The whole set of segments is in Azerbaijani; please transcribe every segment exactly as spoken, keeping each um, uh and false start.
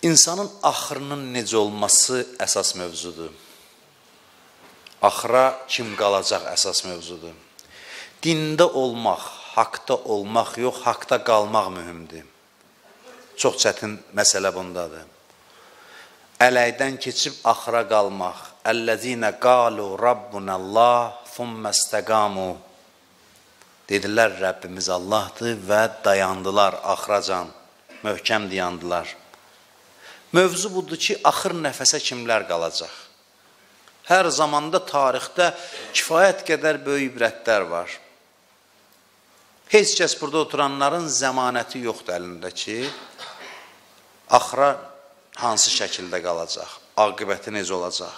İnsanın axırının necə olması əsas mövzudur. Axıra kim qalacaq əsas mövzudur. Dində olmaq, haqda olmaq yox, haqda qalmaq mühümdür. Çox çətin məsələ bundadır. Ələkdən keçib axıra qalmaq. Əl-ləzinə qalu Rabbunəllah thumməstəqamu. Dedilər Rəbbimiz Allahdır və dayandılar axıracan, möhkəm dayandılar. Mövzu budur ki, axır nəfəsə kimlər qalacaq? Hər zamanda tarixdə kifayət qədər böyük ibrətlər var. Heç kəs burada oturanların zəmanəti yoxdur əlində ki, axıra hansı şəkildə qalacaq, aqibəti necə olacaq?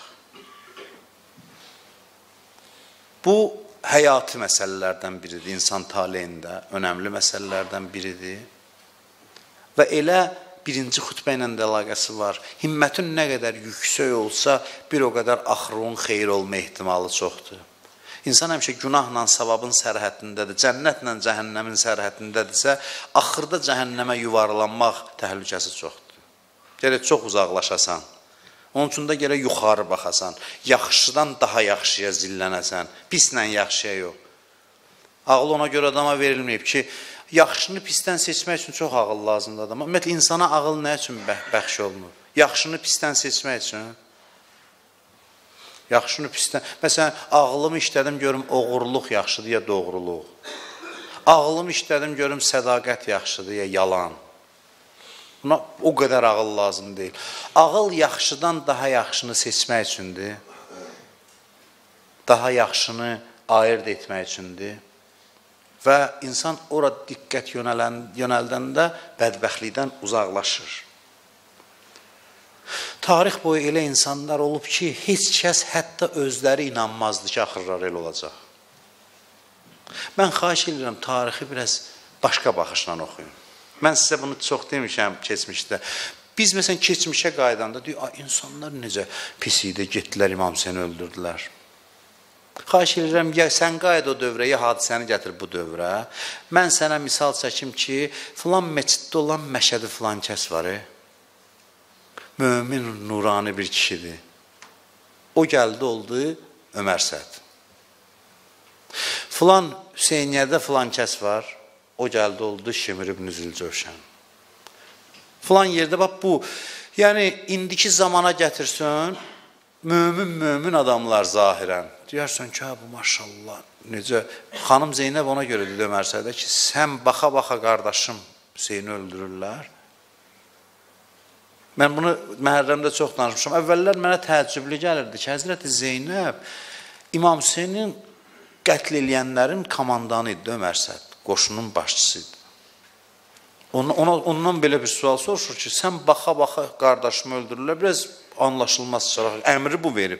Bu, həyati məsələlərdən biridir, insan taleyində önəmli məsələlərdən biridir. Və elə birinci xütbə ilə də əlaqəsi var. Himmətin nə qədər yüksək olsa, bir o qədər axırın xeyir olma ehtimalı çoxdur. İnsan həmişə günahla savabın sərhəddindədir, cənnətlə cəhənnəmin sərhəddindədirsə, axırda cəhənnəmə yuvarlanmaq təhlükəsi çoxdur. Gərək çox uzaqlaşasan, onun üçün də gərək yuxarı baxasan, yaxşıdan daha yaxşıya zillənəsən, pislə yaxşıya yox. Ağıl ona görə adama verilməyib ki, yaxşını pisdən seçmək üçün çox ağıl lazımdır adama. Ümumiyyətlə, insana ağıl nə üçün bəxş olunur? Yaxşını pisdən seçmək üçün. Yaxşını pisdən... Məsələn, ağlımı işlədim, görüm oğurluq yaxşıdır ya doğruluq. Ağlımı işlədim, görüm sədaqət yaxşıdır ya yalan. Buna o qədər ağıl lazım deyil. Ağıl yaxşıdan daha yaxşını seçmək üçündür. Daha yaxşını ayırt etmək üçündür. Və insan ora diqqət yönəldəndə bədbəxtlikdən uzaqlaşır. Tarix boyu elə insanlar olub ki, heç kəs hətta özləri inanmazdı ki, axırlar elə olacaq. Mən xahiş edirəm, tarixi biraz başqa baxışla oxuyun. Mən sizə bunu çox demişəm keçmişdə. Biz məsələn keçmişə qaydanda deyək, insanlar necə pis idi, getdilər İmam Hüseyni öldürdülər. Xahiş edirəm, ya sən qayıd o dövrə, ya hadisəni gətir bu dövrə. Mən sənə misal çəkim ki, filan meçiddə olan Məşədi filan kəs var. E? Mömin, nurani bir kişidir. O gəldi, oldu Ömər Səd. Filan Hüseyniyyədə filan kəs var. O gəldi, oldu Şimir ibn Zülcövşən. Filan yerdə, bax bu, yəni indiki zamana gətirsən, mömin-mömin adamlar zahirən. Deyərsən ki, bu maşallah, necə, xanım Zeynəb ona görə dedi Ömər Sədə ki, sən baxa-baxa qardaşım Hüseyni öldürürlər. Mən bunu Məhərrəmdə çox danışmışam. Əvvəllər mənə təəccüblü gəlirdi ki, Həzrəti Zeynəb İmam Hüseynin qətl eləyənlərin komandanı idi Ömər Səd, qoşunun başçısıydı. Ona, ona, ondan belə bir sual soruşur ki, sən baxa-baxa qardaşımı öldürürlər, biraz anlaşılmaz çıxaraq, əmri bu verib.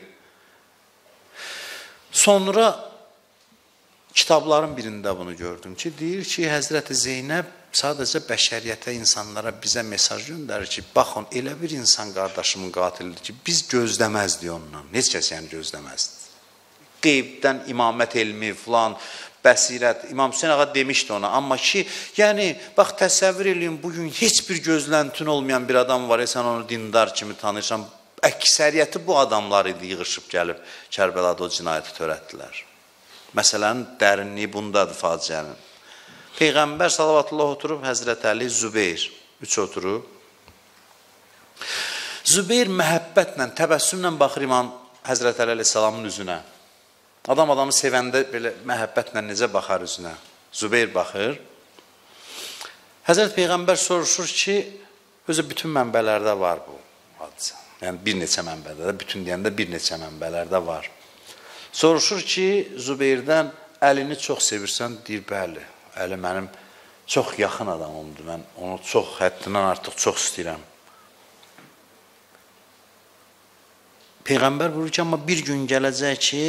Sonra kitabların birində bunu gördüm ki, deyir ki, Həzrəti Zeynəb sadəcə bəşəriyyətə, insanlara bizə mesaj göndərir ki, baxın, elə bir insan qardaşımın qatilidir ki, biz gözləməzdik ondan. Heç kəs yəni gözləməzdi. Qeybdən imamət elmi filan, bəsirət, İmam Hüseyin ağa demişdi ona. Amma ki, yəni, bax, təsəvvür edin, bugün heç bir gözləntin olmayan bir adam var, sən onu dindar kimi tanıyırsan, əksəriyyəti bu adamlar idi, yığışıb gəlib Kərbəlada o cinayəti törətdilər. Məsələnin dərinliyi bundadır faciənin. Peyğəmbər salavatullah oturub, Həzrət Əli, Zübeyir, üç oturub. Zübeyir məhəbbətlə, təbəssümlə baxır İmam Həzrət Əli əleyhissalamın üzünə. Adam adamı sevəndə belə məhəbbətlə necə baxar üzünə? Zübeyir baxır. Həzrət Peyğəmbər soruşur ki, özü bütün mənbələrdə var bu hadisə. Yəni bir neçə mənbələrdə, bütün deyəndə bir neçə mənbələrdə var. Soruşur ki, Zübeyirdən Əlini çox sevirsən, deyir, bəli, Əli mənim çox yaxın adamımdır, mən onu çox, həddindən artıq çox istəyirəm. Peyğəmbər buyurur ki, amma bir gün gələcək ki,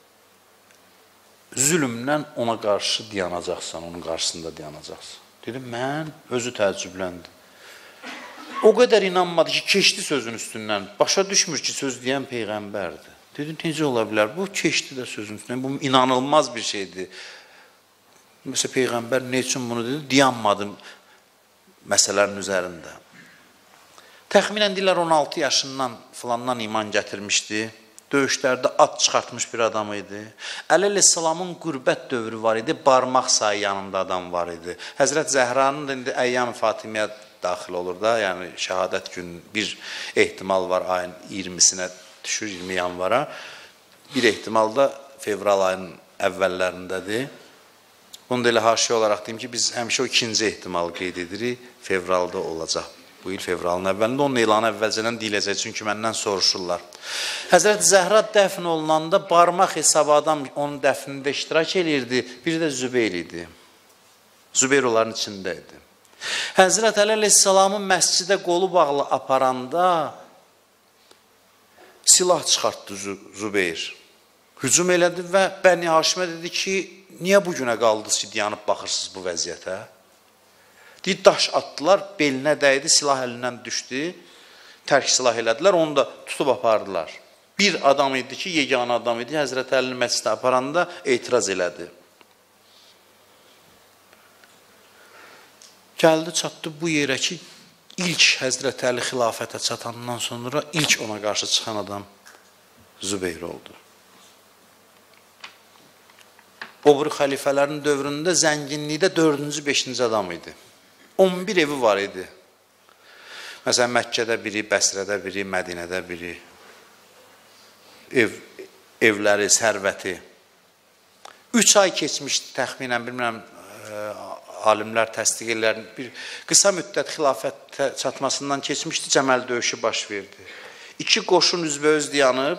zülümlə ona qarşı dayanacaqsan, onun qarşısında dayanacaqsan. Dedim, mən özü təəccübləndi. O qədər inanmadı ki, keçdi sözün üstündən. Başa düşmür ki, söz deyən Peyğəmbərdir. Dedim, necə ola bilər? Bu keçdi də sözün üstündən. Bu inanılmaz bir şeydir. Mesela Peyğəmbər ne üçün bunu dedi? Dayanmadım məsələnin üzərində. Təxminən deyirlər on altı yaşından filandan iman gətirmişdi. Döyüşlərdə at çıxartmış bir adam idi. Əli əleyhissalamın qürbət dövrü var idi, barmaq sayı yanında adam var idi. Həzrət Zəhranın da indi Əyyam-ı Fatimiyə daxil olur da, yəni şəhadət günü bir ehtimal var ayın iyirmisinə düşür, iyirmi yanvara. Bir ehtimal da fevral ayının əvvəllərindədir. Bunu da elə haşiyə olaraq deyim ki, biz həmişə o ikinci ehtimal qeyd edirik, fevralda olacaq. Bu il fevralın əvvəlində, onun elanı əvvəlcədən deyiləcək, çünki məndən soruşurlar. Həzrət Zəhra dəfn olunanda barmaq hesabı adam onun dəfnində iştirak edirdi, biri də Zübeyir idi. Zübeyir onların içində idi. Həzrət Əli əleyhissalamın məscidə qolu bağlı aparanda silah çıxartdı Zübeyir. Hücum elədi və Bəni Haşimə dedi ki, niyə bu günə qaldınız ki, dayanıb baxırsınız bu vəziyyətə? Deyir, daş atdılar, belinə dəydi, silah əlindən düşdü, tərk silah elədilər, onu da tutub apardılar. Bir adam idi ki, yeganə adam idi, Həzrət Əlini məscidə aparanda etiraz elədi. Gəldi, çatdı bu yerə ki, ilk Həzrət Əli xilafətə çatandan sonra ilk ona qarşı çıxan adam Zübeyir oldu. O bir xəlifələrin dövründə zənginlikdə dördüncü, beşinci adam idi. on bir evi var idi. Məsələn, Məkkədə biri, Bəsrədə biri, Mədinədə biri. Ev, evləri, sərvəti. Üç ay keçmişdi təxminən, bilmirəm, alimlər təsdiq edirlər. Bir qısa müddət xilafət çatmasından keçmişdi, Cəməl döyüşü baş verdi. İki qoşun üzbəüz dayanıb,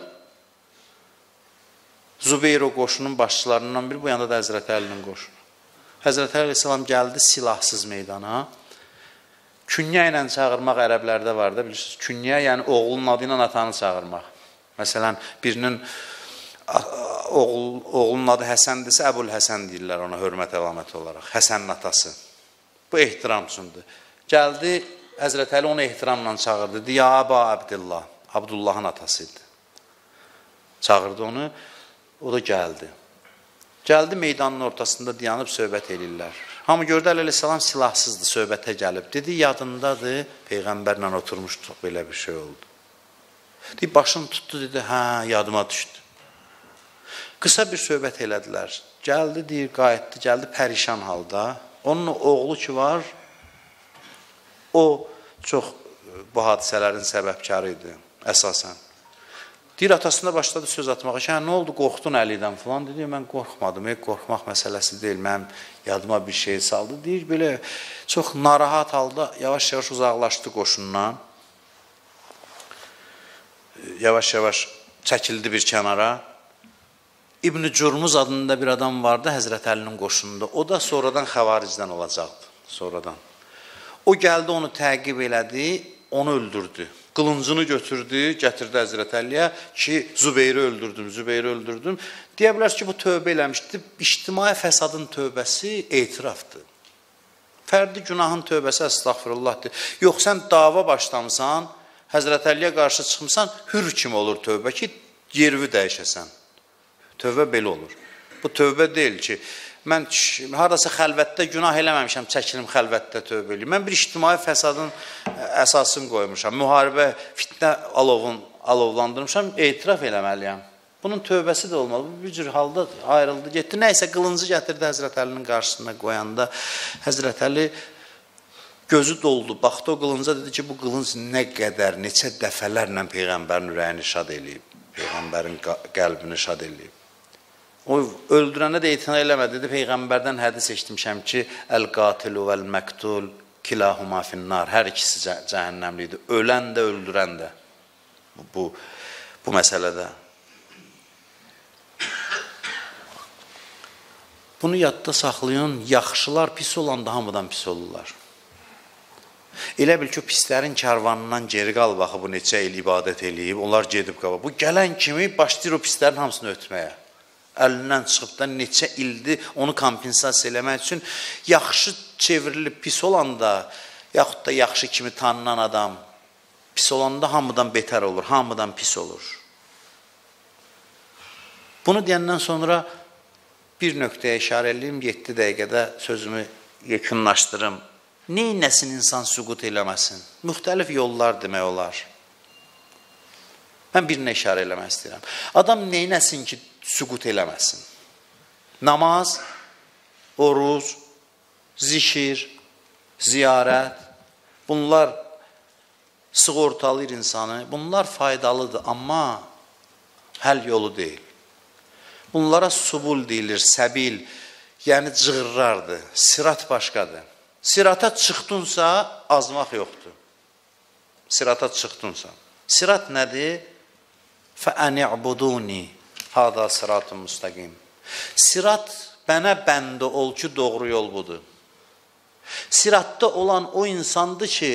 Zübeyir o qoşunun başçılarından biri, bu yanda da Həzrət Əlinin qoşunu. Həzrət Əli əleyhissalam gəldi silahsız meydana. Künyə ilə çağırmaq ərəblərdə var da, bilirsiniz. Künyə, yəni oğlunun adı ilə atanı çağırmaq. Məsələn, birinin oğul, oğlunun adı Həsəndirsə, Əbul Həsən deyirlər ona hörmət əlaməti olaraq. Həsənin atası. Bu ehtiram üçündür. Gəldi, Həzrət Əli onu ehtiramla çağırdı. Dedi, ya Əba Abdillah, Abdullahın atasıydı. Çağırdı onu, o da gəldi. Gəldi, meydanın ortasında dayanıb söhbət edirlər. Hamı gördü, Əli əleyhissalam silahsızdı, söhbətə gəlib. Dedi, yadındadır, Peyğəmbərlə oturmuşduq, belə bir şey oldu. Dedi, başını tutdu, dedi, hə, yadıma düşdü. Qısa bir söhbət elədilər. Gəldi, deyir, qayıtdı, gəldi pərişan halda. Onun oğlu ki var, o çox bu hadisələrin səbəbkarı idi, əsasən. Deyir, atasına başladı söz atmağa ki, hə, nə oldu, qorxdun Əlidən falan, dedi, mən qorxmadım, e, qorxmaq məsələsi deyil, mənim yadıma bir şey saldı. Deyir, belə çox narahat halda yavaş-yavaş uzaqlaşdı qoşundan, yavaş-yavaş çəkildi bir kənara. İbn-i Cürmuz adında bir adam vardı Həzrət Əlinin qoşununda, o da sonradan xəvaricdən olacaqdı, sonradan. O gəldi, onu təqib elədi, onu öldürdü. Qılıncını götürdü, gətirdi Həzrət Əliyə ki, Zübeyri öldürdüm, Zübeyri öldürdüm. Deyə bilər ki, bu tövbə eləmişdi. İctimai fəsadın tövbəsi etirafdır. Fərdi günahın tövbəsi əstəğfirullahdır. Yox, sən dava başlamısan, Həzrət Əliyə qarşı çıxmısan, hür kimi olur tövbə ki, yerini dəyişəsən. Tövbə belə olur. Bu tövbə deyil ki, mən haradasa xəlvətdə günah eləməmişəm, çəkilim xəlvətdə tövbə eləyim. Mən bir ictimai fəsadın əsasını qoymuşam, müharibə, fitnə alovun, alovlandırmışam, etiraf eləməliyəm. Bunun tövbəsi də olmalı. Bu bir cür halda ayrıldı, getdi. Nəysə, qılıncı gətirdi Həzrət Əlinin qarşısına qoyanda. Həzrət Əli gözü doldu, baxdı o qılınca, dedi ki, bu qılınc nə qədər, neçə dəfələrlə Peyğəmbərin ürəyini şad eləyib, Peyğəmbərin qəlbini şad eləyib. O öldürənə də etina eləmədi, dedi, Peyğəmbərdən hədis eşitmişəm ki, əl-qatilu vəl-məqtul kilahuma finnar, hər ikisi cəhənnəmlidir, ölən də, öldürən də bu, bu məsələdə. Bunu yadda saxlayın, yaxşılar pis olanda hamıdan pis olurlar. Elə bil ki, pislərin kərvanından geri qal, baxı, bu neçə il ibadət eləyib, onlar gedib qaba. Bu gələn kimi başlayır o pislərin hamısını ötməyə. Əlindən çıxıb da neçə ildir onu kompensasiya eləmək üçün yaxşı çevrilib pis olanda, yaxud da yaxşı kimi tanınan adam pis olanda hamıdan betər olur, hamıdan pis olur. Bunu deyəndən sonra bir nöqtəyə işarə edeyim, yeddi dəqiqədə sözümü yekunlaşdırım. neynəsin insan süqut eləməsin? Müxtəlif yollar demək olar. Mən birinə işarə eləmək istəyirəm. Adam neynəsin ki, süqut eləməsin? Namaz, oruz, zikir, ziyarət, bunlar sığortalayır insanı. Bunlar faydalıdır, amma həll yolu deyil. Bunlara subul deyilir, səbil, yəni cığırlardır. Sirat başqadır. Sirata çıxdınsa, azmaq yoxdur. Sirata çıxdınsa. Sirat nədir? فَأَنِعْبُدُونِ هَذَا صِرَاتٌ مُسْتَقِيمٌ. Sirat, bənə bəndə ol ki, doğru yol budur. Siratda olan o insandır ki,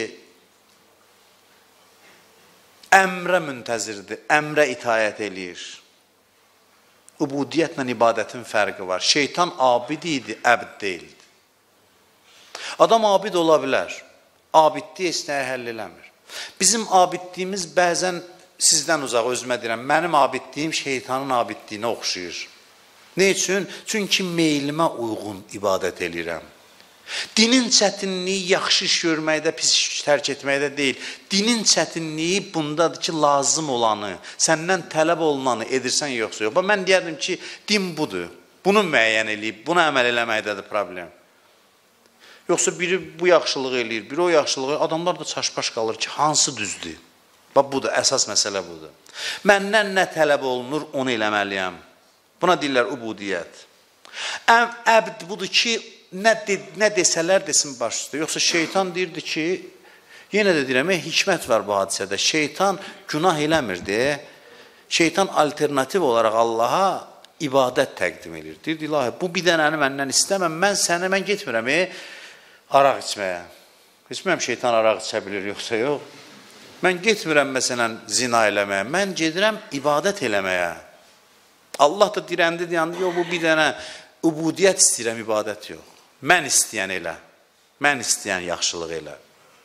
əmrə müntəzirdir, əmrə itayət eləyir. Ubudiyyətlə ibadətin fərqi var. Şeytan abid idi, əbd deyildi. Adam abid ola bilər. Abidliyi esnəyə həll eləmir. Bizim abidliyimiz bəzən sizdən uzaq, özümə deyirəm, mənim abidliyim şeytanın abidliyinə oxşayır. Ne üçün? Çünki meylimə uyğun ibadət eləyirəm. Dinin çətinliyi yaxşı iş görməkdə, pis iş tərk etməkdə deyil. Dinin çətinliyi bundadır ki, lazım olanı, səndən tələb olunanı edirsən yoxsa yox. Mən deyərdim ki, din budur. Bunu müəyyən eləyib, buna əməl eləməkdədir problem. Yoxsa biri bu yaxşılığı eləyir, biri o yaxşılığı, adamlar da çaşbaş qalır ki, hansı düzdür? Bax, budur, əsas məsələ budur. Məndən nə tələb olunur, onu eləməliyəm. Buna deyirlər ubudiyyət. Əbd budur ki, nə, de, nə desələr desin baş üstə. Yoxsa şeytan deyirdi ki, yenə də deyirəm, hikmət var bu hadisədə. Şeytan günah eləmirdi. Şeytan alternativ olaraq Allaha ibadət təqdim edir. Deyirdi, ilahi, bu bir dənəni məndən istəməm, mən sənə, mən getmirəm, e, araq içməyə. Keçmirəm, şeytan araq içə bilir, yoxsa yox. Mən getmirəm, məsələn, zina eləməyə, mən gedirəm ibadət eləməyə. Allah da dirəndi, deyəndə, yox, bu bir dənə ubudiyyət istəyirəm, ibadət yox. Mən istəyən elə, mən istəyən yaxşılıq elə.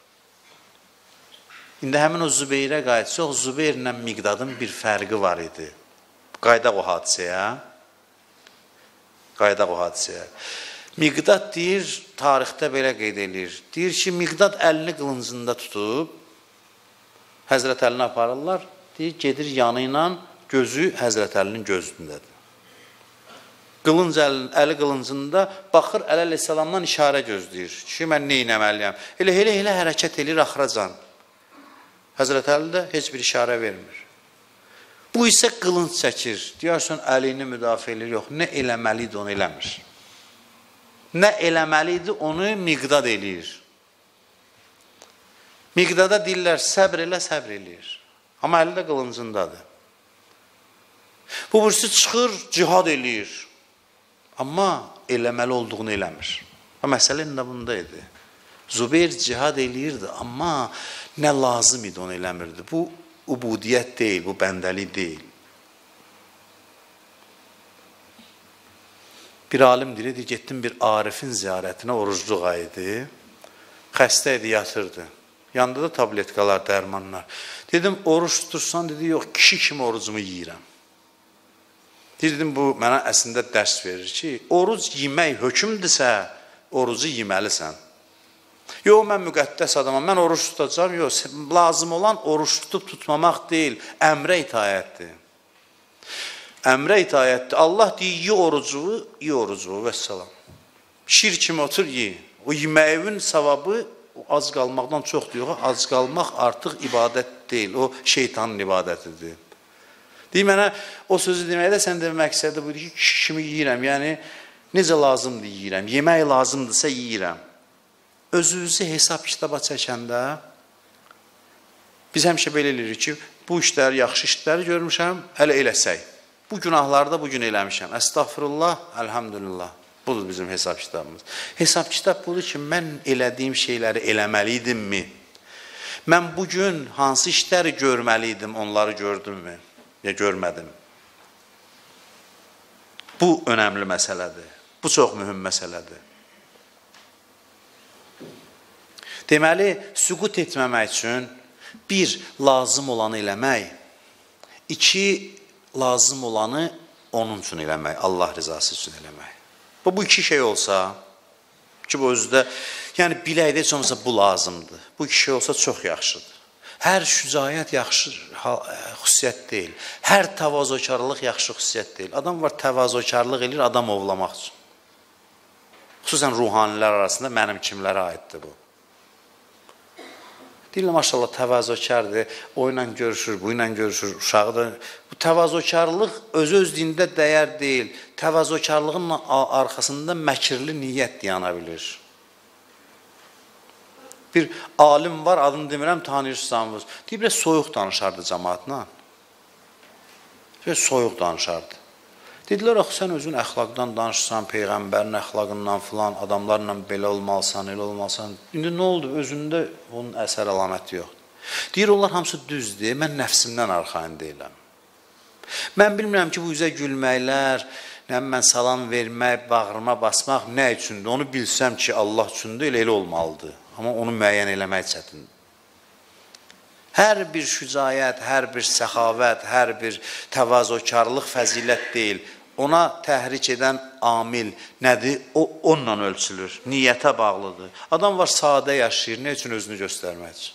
İndi həmin o Zübeyrə qayıtsaq, Zübeyrlə Miqdadın bir fərqi var idi. Qaydaq o hadisəyə. Qaydaq o hadisəyə. Miqdad deyir, tarixdə belə qeyd edir. Deyir ki, Miqdad əlini qılıncında tutub, Həzrət Əlini aparırlar, deyir, gedir yanı ilə, gözü Həzrət Əlinin gözündədir. Qılınc əli, əli qılıncında baxır, Əli əleyhissalamdan işarə gözləyir ki, mən neynəməliyəm? Elə, elə, elə hərəkət edir axıracan. Həzrət Əli də heç bir işarə vermir. Bu isə qılınc çəkir. Deyərsən, əlini müdafiə edir, yox, nə eləməli idi, onu eləmir. Nə eləməli idi, onu Miqdad eləyir. Miqdada deyirlər, səbr elə, səbr eləyir. Amma əli də qılıncındadır. Bu birisi çıxır, cihad eləyir. Amma eləməli olduğunu eləmir. Və məsələn də bunda idi. Zübeyir cihad eləyirdi, amma nə lazım idi onu eləmirdi. Bu ubudiyyət deyil, bu bəndəlik deyil. Bir alim deyir, getdim bir Arifin ziyarətinə, orucluq aydı. Xəstə idi, yatırdı. Yanında da tabletkalar, dərmanlar. Dedim, oruç tutursan, dedi, yox, kişi kimi orucumu yiyirəm. Dedim, bu mənə əslində dərs verir ki, oruc yemək hökümdürsə, orucu yeməlisən. Yox, mən müqəddəs adamam, mən oruç tutacağım, yox, lazım olan oruç tutub tutmamaq deyil, əmrə itayətdir. Əmrə itayətdir. Allah deyir, yi orucu, yi orucu, vəssalam. Şir kimi otur, yi. O yeməyin savabı az qalmaqdan çoxdur, yox, az qalmaq artıq ibadət deyil, o şeytanın ibadətidir. Deyir, mənə o sözü deməkdə sən də məqsədi budur ki, kişi kimi yiyirəm, yəni necə lazımdır yiyirəm, yemək lazımdırsa yiyirəm. Özünüzü hesab kitaba çəkəndə biz həmişə belə eləyirik ki, bu işləri, yaxşı işləri görmüşəm, hələ eləsək. Bu günahları da bugün eləmişəm. Əstəğfirullah, əlhamdülillah. Budur bizim hesab kitabımız. Hesab kitab budur ki, mən elədiyim şeyləri eləməliyidimmi? Mən bugün hansı işləri görməliydim, onları gördümmü? Ya görmədim. Bu önəmli məsələdir. Bu çox mühüm məsələdir. Deməli, süqut etməmək üçün bir, lazım olanı eləmək, iki, lazım olanı onun üçün eləmək, Allah rızası üçün eləmək. Bu, bu iki şey olsa, Ki, bu özü də, yəni biləkdə heç olmasa bu lazımdır. Bu kişi olsa çox yaxşıdır. Hər şücaət yaxşı xüsusiyyət deyil. Hər təvazökarlıq yaxşı xüsusiyyət deyil. Adam var, təvazökarlıq edir adam ovlamaq üçün. Xüsusən ruhanilər arasında mənim kimlərə aiddir bu. Deyirlər, maşallah, təvazökardır, o ilə görüşür, bu ilə görüşür, uşağı da. Bu təvazökarlıq öz-özlüyündə dəyər deyil. Təvazökarlığın arxasında məkirli niyyət yana bilir. Bir alim var, adını demirəm, tanıyırsınız. Deyib, biraz soyuq danışardı cəmaatla. Biraz soyuq danışardı. Dedilər, axı, sən özün əxlaqdan danışsan, Peyğəmbərin əxlaqından filan, adamlarla belə olmalısan, elə olmalısan. İndi nə oldu? Özündə onun əsər əlaməti yoxdur. Deyir, onlar hamısı düzdür, mən nəfsimdən arxayın deyiləm. Mən bilmirəm ki, bu üzə gülməklər, mən salam vermək, bağrıma basmaq nə üçündür? Onu bilsəm ki, Allah üçündür, elə elə olmalıdır. Amma onu müəyyən eləmək çətindir. Hər bir şücayət, hər bir səxavət, hər bir təvazökarlıq fəzilət deyil. Ona təhrik edən amil nədir? O, onunla ölçülür. Niyyətə bağlıdır. Adam var, sadə yaşayır. Nə üçün özünü göstərmək üçün?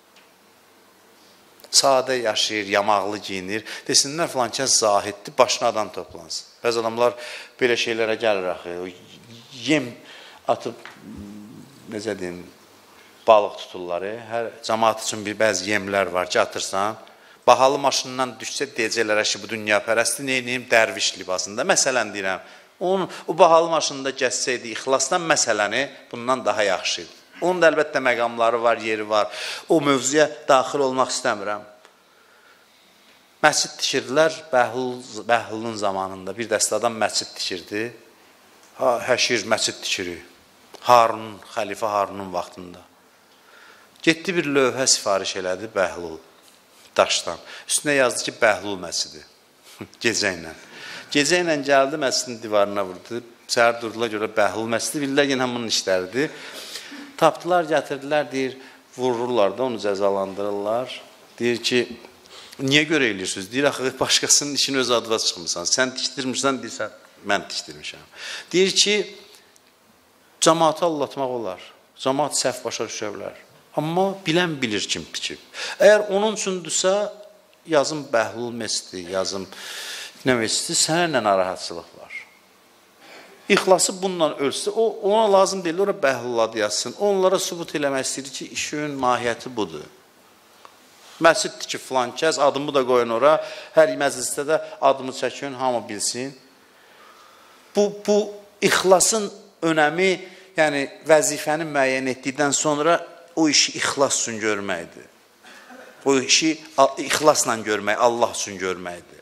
Sadə yaşayır, yamaqlı giyinir. Desinlər, filan kəs zahiddir, başına adam toplansın. Bəzi adamlar belə şeylərə gəlir axı. Yem atıb, necə deyim, balıq tuturlar. Hər cəmaat üçün bir bəzi yemlər var ki, atırsan. Bahalı maşından düşsə deyəcəklər ki, bu dünya pərəsti neyiniyim? Dərviş libasında. Məsələn deyirəm, onun, o bahalı maşında gəzsəydi ixlasdan məsələni bundan daha yaxşıydı. Onun da əlbəttə məqamları var, yeri var. O mövzuya daxil olmaq istəmirəm. Məscid tikirdilər Bəhlul, Bəhlulun zamanında. Bir dəstə adam məscid tikirdi. Ha, həşir məscid tikirik. Harun, xəlifə Harunun vaxtında. Getdi bir lövhə sifariş elədi Bəhlul. Daşdan. Üstünə yazdı ki, Bəhlul məscidi. Gecə ilə. Gecə ilə gəldi, məscidin divarına vurdu. Səhər durdular görə Bəhlul məscidi. Bilirlər, yenə bunun işləridir. Tapdılar, gətirdilər, deyir, vururlar da, onu cəzalandırırlar. Deyir ki, niyə görə eləyirsiniz? Deyir, axı, başqasının işini öz adıva çıxmırsan. Sən tikdirmirsən, deyirsən, mən tikdirmişəm. Deyir ki, cəmaatı allatmaq olar. Cəmaat səhv başa düşə bilər. Amma bilən bilir kim tikib. Əgər onun üçündürsə, yazım Bəhlul məscidi, yazım nə məscidi, sənə narahatçılıq var. İxlası bununla ölçsə, o, ona lazım deyil, ora Bəhlul adı yazsın. Onlara sübut eləmək istəyir ki, işin mahiyyəti budur. Məscid tikib filan kəs, adımı da qoyun ora, hər məclisdə də adımı çəkin, hamı bilsin. Bu, bu ixlasın önəmi, yəni vəzifəni müəyyən etdikdən sonra o işi ixlas üçün görməkdir. O işi ixlasla görmək, Allah üçün görməkdir.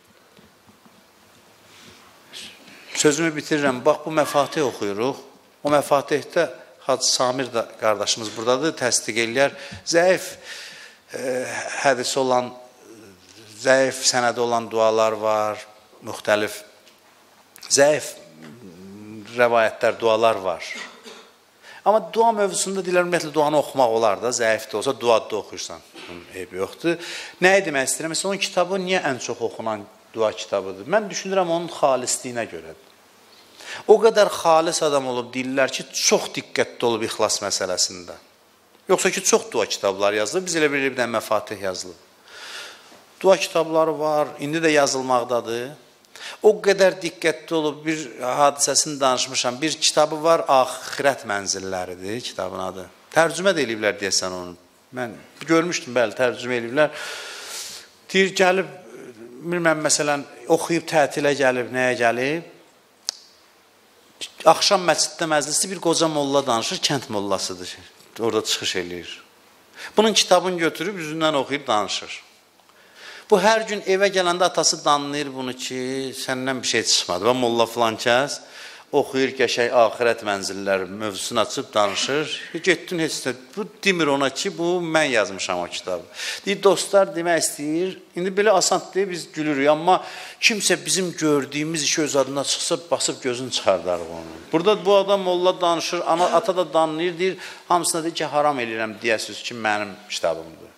Sözümü bitirirəm. Bax, bu məfatih oxuyuruq. O məfatihdə Hacı Samir da qardaşımız buradadır, təsdiq eləyər. Zəif e, hədisi olan, zəif sənədi olan dualar var, müxtəlif zəif rəvayətlər, dualar var. Amma dua mövzusunda deyilər, ümumiyyətlə, duanı oxumaq olar da, zəif də olsa, duada oxuyursan. Eybi yoxdur. Nəyə demək istəyirəm? Mesela, onun kitabı niyə ən çox oxunan dua kitabıdır? Mən düşünürəm, onun xalisliyinə görədir. O qədər xalis adam olub, deyirlər ki, çox diqqətli olub ixlas məsələsində. Yoxsa ki, çox dua kitabları yazılır, biz elə bir bir dənə məfatih yazılır. Dua kitabları var, indi də yazılmaqdadır. O qədər diqqətli olub, bir hadisəsini danışmışam. Bir kitabı var, Axirət mənzilləridir kitabın adı. Tərcümə də eləyiblər deyəsən onu. Mən görmüşdüm, bəli, tərcümə eləyiblər. Deyir, gəlib, bilməm, məsələn, oxuyub tətilə gəlib, nəyə gəlib? Axşam məsciddə məclisi bir qoca molla danışır, kənd mollasıdır. Orada çıxış eləyir. Bunun kitabını götürüb, üzündən oxuyub danışır. Bu, hər gün evə gələndə atası danlayır bunu ki, səndən bir şey çıxmadı. Və molla filan kəs oxuyur, qəşək axirət mənzilləri mövzusunu açıb danışır. Getdin heç də, bu demir ona ki, bu mən yazmışam o kitabı. Deyir, dostlar demək istəyir, indi belə asant deyə biz gülürük, amma kimsə bizim gördüyümüz işi öz adına çıxsa, basıb gözünü çıxardarıq onu. Burada bu adam molla danışır, ana, ata da danlayır, deyir, hamısına deyir ki, haram eləyirəm deyəsiniz ki, mənim kitabımdır.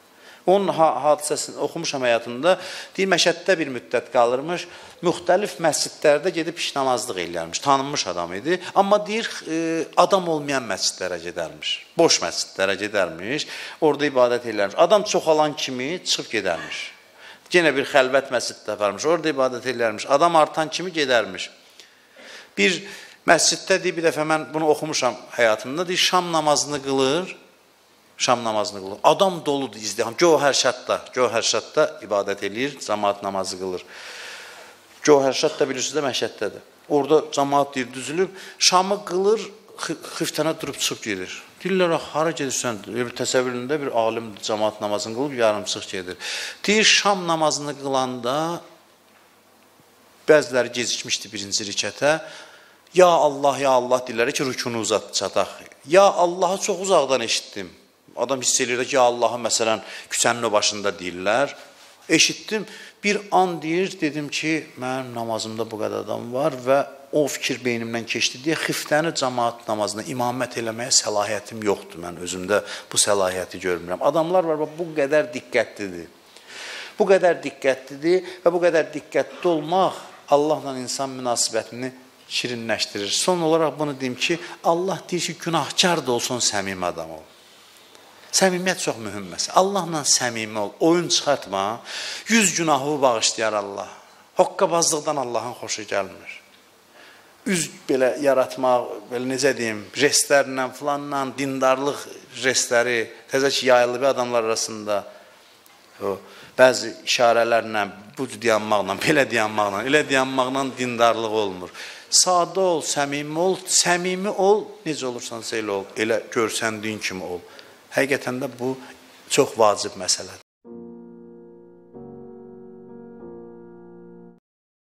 Onun hadisəsini oxumuşam həyatında. Deyir, Məşəddə bir müddət qalırmış, müxtəlif məscidlərdə gedib iş namazlıq eləyərmiş, tanınmış adam idi. Amma deyir, adam olmayan məscidlərə gedərmiş, boş məscidlərə gedərmiş, orada ibadət eləyərmiş. Adam çoxalan kimi çıxıb gedərmiş. Yenə bir xəlvət məsciddə varmış, orada ibadət eləyərmiş. Adam artan kimi gedərmiş. Bir məsciddə deyir, bir dəfə mən bunu oxumuşam həyatımda, deyir, şam namazını qılır, Şam namazını qılır. Adam doludur, izdiham. Gövhərşadda, Gövhərşadda ibadət eləyir, cəmaat namazı qılır. Gövhərşadda bilirsiniz də Məşəddədir. Orada cəmaat deyir, düzülüb, Şamı qılır, xiftənə durub çıxıb gedir. Deyirlər, hara gedirsən? Bir təsəvvüründə bir alim cəmaat namazını qılıb, yarımçıq gedir. Deyir, Şam namazını qılanda bəziləri gecikmişdi birinci rikətə. Ya Allah, ya Allah deyirlər ki, rükunu uzat çataq. Ya Allahı çox uzaqdan eşitdim. Adam hiss edir ki, Allahı məsələn küçənin o başında deyirlər. Eşitdim, bir an deyir, dedim ki, mənim namazımda bu qədər adam var və o fikir beynimdən keçdi deyə xiftəni cəmaat namazına imamət eləməyə səlahiyyətim yoxdur. Mən özümdə bu səlahiyyəti görmürəm. Adamlar var, bu qədər diqqətlidir. Bu qədər diqqətlidir və bu qədər diqqətli olmaq Allahla insan münasibətini şirinləşdirir. Son olaraq bunu deyim ki, Allah deyir ki, günahkar da olsun, səmimi adam ol. Səmimiyyət çox mühüm məsələ. Allahla səmimi ol, oyun çıxartma, yüz günahı bağışlayar Allah. Hoqqabazlıqdan Allahın xoşu gəlmir. Üz belə yaratmaq, belə necə deyim, jestlərlə, filanla, dindarlıq jestləri, təzə ki, yayılı bir adamlar arasında o, bəzi işarələrlə, bu dayanmaqla, belə dayanmaqla, elə dayanmaqla dindarlıq olmur. Sadə ol, səmimi ol, səmimi ol, necə olursansa elə ol, elə görsəndiyin kimi ol. Həqiqətən də bu çox vacib məsələdir.